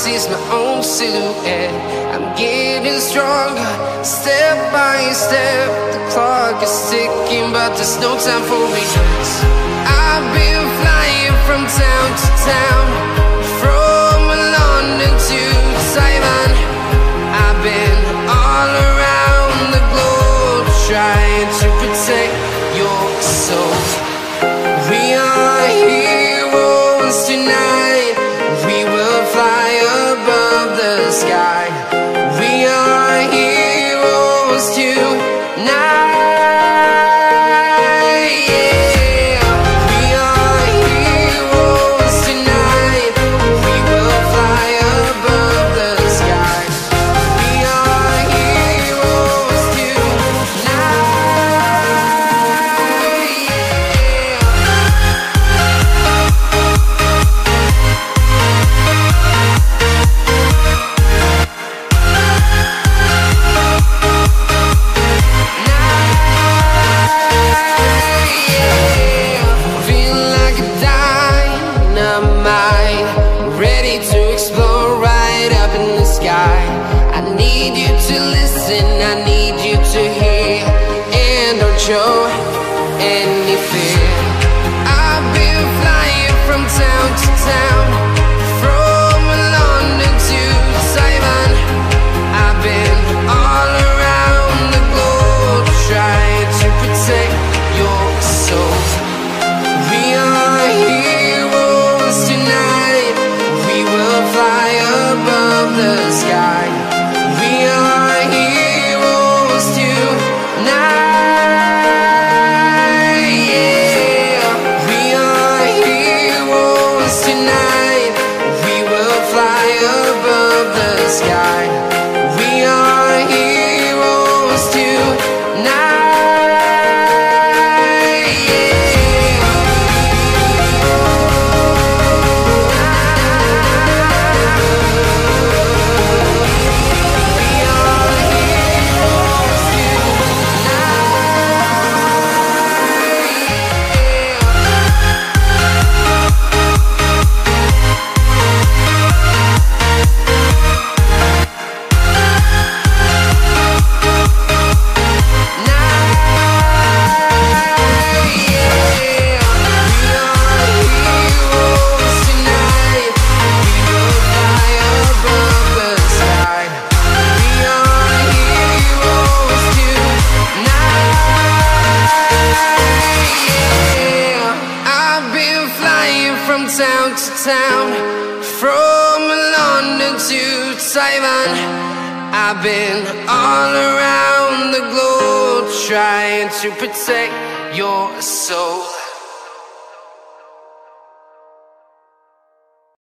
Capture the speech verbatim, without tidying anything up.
sees my own silhouette. I'm getting stronger, step by step. The clock is ticking, but there's no time for regrets. I've been flying from town to town, from London to Taiwan. I've been all around the globe, trying to protect your soul. We are heroes tonight. We will fly above the sky. We are heroes tonight. I need you to listen, I need you to hear, and don't show any fear. I've been flying from town to town, from London to Taiwan. I've been all around the globe, trying to protect your soul. We are heroes tonight. We will fly above the sky. We are heroes tonight, yeah. We are heroes tonight. We will fly above the sky. We are heroes tonight. From town to town, from London to Taiwan. I've been all around the globe, trying to protect your soul.